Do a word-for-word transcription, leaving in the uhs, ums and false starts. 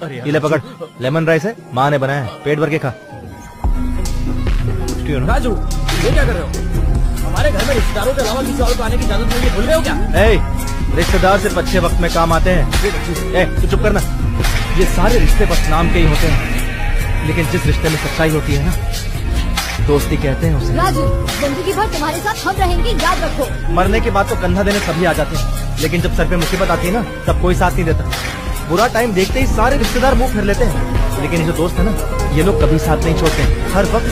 ये ले पकड़, लेमन राइस है, माँ ने बनाया है, पेट भर के खा। राजू, ये क्या कर रहे हो? हमारे घर में रिश्तेदारों के अलावा किसी और को आने की इजाजत नहीं है, भूल गए हो क्या? ए, रिश्तेदार सिर्फ अच्छे वक्त में काम आते हैं। ए, तू चुप करना। ये सारे रिश्ते बस नाम के ही होते हैं, लेकिन जिस रिश्ते में सच्चाई होती है ना, दोस्ती कहते हैं उसे। राजू, जिंदगी भर तुम्हारे साथ हम रहेंगे, याद रखो। मरने के बाद तो कंधा देने सभी आ जाते हैं, लेकिन जब सर पे मुसीबत आती है ना, तब कोई साथ नहीं देता। बुरा टाइम देखते ही सारे रिश्तेदार मुंह फेर लेते हैं, लेकिन ये जो दोस्त है ना, ये लोग कभी साथ नहीं छोड़ते, हर वक्त